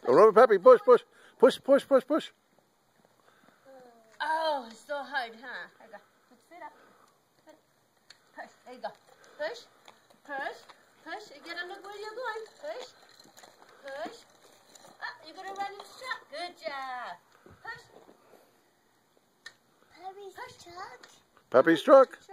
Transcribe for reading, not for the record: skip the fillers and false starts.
Oh, rubber Peppy, push, push. Push, push, push, push. Oh, it's so hard, huh? There you go. Put your feet up. Push. There you go. Push. Push. Push. You gotta look where you're going. Push. Push. Ah, you're gonna run into truck. Good job. Push. Peppy's truck. Peppy's truck.